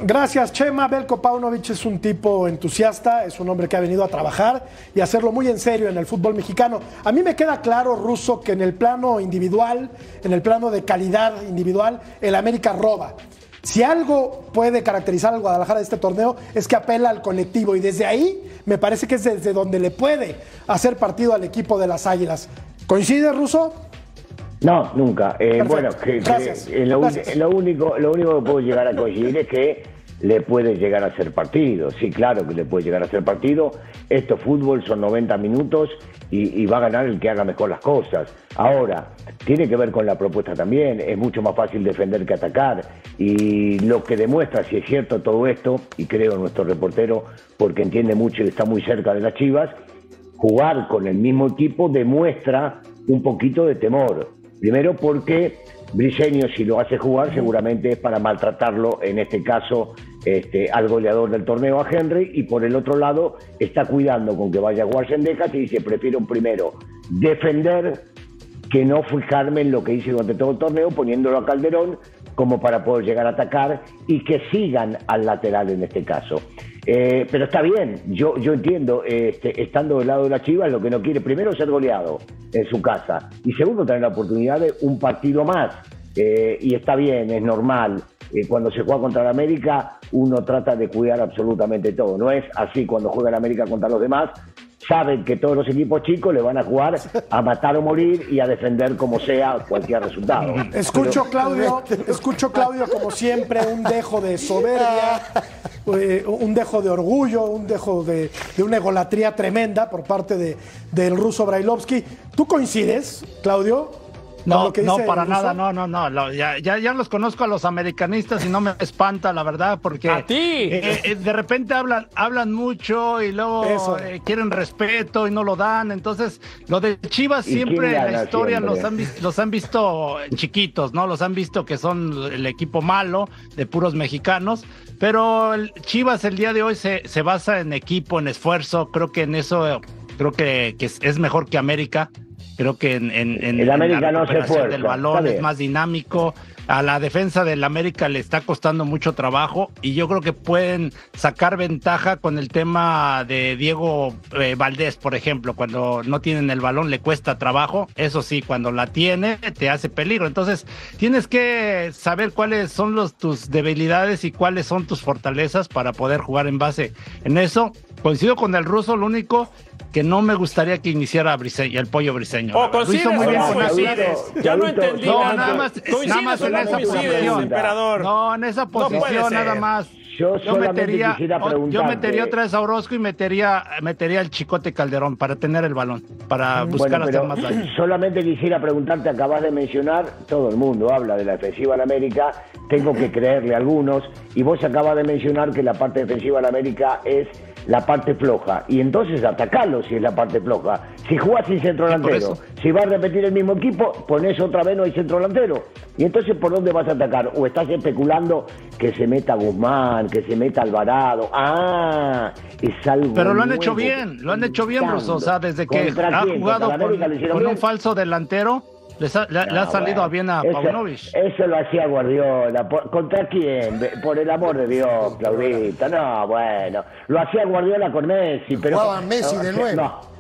Gracias, Chema. Veljko Paunovic es un tipo entusiasta, es un hombre que ha venido a trabajar y a hacerlo muy en serio en el fútbol mexicano. A mí me queda claro, Russo, que en el plano individual, en el plano de calidad individual, el América roba. Si algo puede caracterizar al Guadalajara de este torneo es que apela al colectivo y desde ahí me parece que es desde donde le puede hacer partido al equipo de las Águilas. ¿Coincide, Russo? No, nunca. Bueno, Gracias. Lo único que puedo llegar a coincidir es que le puede llegar a hacer partido. Sí, claro que le puede llegar a hacer partido. Esto es fútbol, son 90 minutos y va a ganar el que haga mejor las cosas. Ahora, tiene que ver con la propuesta también. Es mucho más fácil defender que atacar. Y lo que demuestra, si es cierto todo esto, y creo en nuestro reportero, porque entiende mucho y está muy cerca de las Chivas, jugar con el mismo equipo demuestra un poquito de temor. Primero porque Briseño, si lo hace jugar, seguramente es para maltratarlo, en este caso al goleador del torneo, a Henry, y por el otro lado está cuidando con que vaya a jugar Sendejas y dice, prefiero primero defender que no fijarme en lo que hice durante todo el torneo, poniéndolo a Calderón como para poder llegar a atacar y que sigan al lateral en este caso. Pero está bien, yo entiendo, estando del lado de la Chivas, lo que no quiere primero es ser goleado en su casa y segundo tener la oportunidad de un partido más. Y está bien, es normal. Cuando se juega contra el América, uno trata de cuidar absolutamente todo. No es así cuando juega el América contra los demás. Saben que todos los equipos chicos le van a jugar a matar o morir y a defender como sea cualquier resultado. Escucho, Claudio, como siempre, un dejo de soberbia, un dejo de orgullo, un dejo de una egolatría tremenda por parte del ruso Brailovsky. ¿Tú coincides, Claudio? No, no, para nada, no. Ya los conozco a los americanistas y no me espanta, la verdad, porque ¡a ti! De repente hablan mucho y luego quieren respeto y no lo dan. Entonces, lo de Chivas siempre en la historia los han visto chiquitos, ¿no? Los han visto que son el equipo malo de puros mexicanos, pero Chivas el día de hoy se basa en equipo, en esfuerzo. Creo que en eso, que es mejor que América. Creo que en el América la no se recuperación del balón es más dinámico. A la defensa del América le está costando mucho trabajo y yo creo que pueden sacar ventaja con el tema de Diego Valdés, por ejemplo. Cuando no tienen el balón le cuesta trabajo. Eso sí, cuando la tiene te hace peligro. Entonces tienes que saber cuáles son tus debilidades y cuáles son tus fortalezas para poder jugar en base en eso. Coincido con el ruso, lo único que no me gustaría que iniciara el Pollo Briseño. ¿Coincides o no coincides? Ya no entendí nada más en esa posición, emperador. No, en esa posición nada más. Yo metería otra vez a Orozco y metería al Chicote Calderón para tener el balón, para buscar hacer más daño. Solamente quisiera preguntarte, acabas de mencionar, todo el mundo habla de la defensiva en América, tengo que creerle a algunos, y vos acabas de mencionar que la parte defensiva en América es la parte floja, y entonces atacalo si es la parte floja. Si jugás sin centro delantero, si vas a repetir el mismo equipo, ponés otra vez, no hay centro delantero. Y entonces, ¿por dónde vas a atacar? ¿O estás especulando que se meta Guzmán, que se meta Alvarado? Es algo Pero lo han nuevo, hecho bien, Russo. O sea, desde que ha jugado con un falso delantero, le ha salido bien a Paunovic. Eso lo hacía Guardiola. ¿Contra quién? Por el amor de Dios, Claudita. No, bueno. Lo hacía Guardiola con Messi, pero... Jugaban Messi de nuevo. No.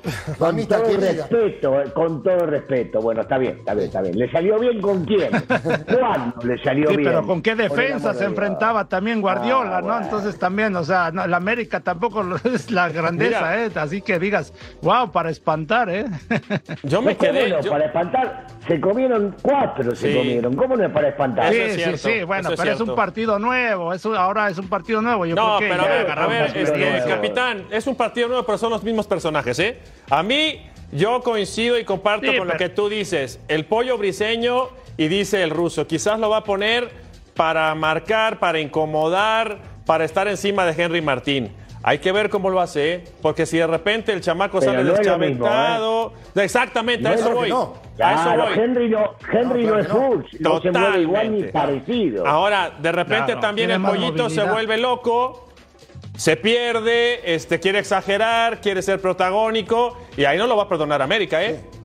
Con todo respeto. Bueno, está bien. ¿Le salió bien con quién? ¿Cuándo le salió bien? Pero ¿con qué defensa se enfrentaba también Guardiola, no? Bueno. Entonces también, o sea, no, la América tampoco es la grandeza, así que digas, wow, para espantar, Yo me quedé... Para espantar, se comieron 4, ¿Cómo no es para espantar? Sí, bueno, pero es un partido nuevo, ahora es un partido nuevo. Yo creo que pero a ver, capitán, es un partido nuevo, pero son los mismos personajes, A mí, yo coincido y comparto con lo que tú dices. El Pollo Briseño y dice el ruso, quizás lo va a poner para marcar, para incomodar, para estar encima de Henry Martín. Hay que ver cómo lo hace, porque si de repente el chamaco sale deschaventado... Exactamente, a eso voy. Henry no es Fuchs, no se mueve igual ni parecido. Ahora, de repente también el pollito se vuelve loco... Se pierde, quiere exagerar, quiere ser protagónico y ahí no lo va a perdonar América,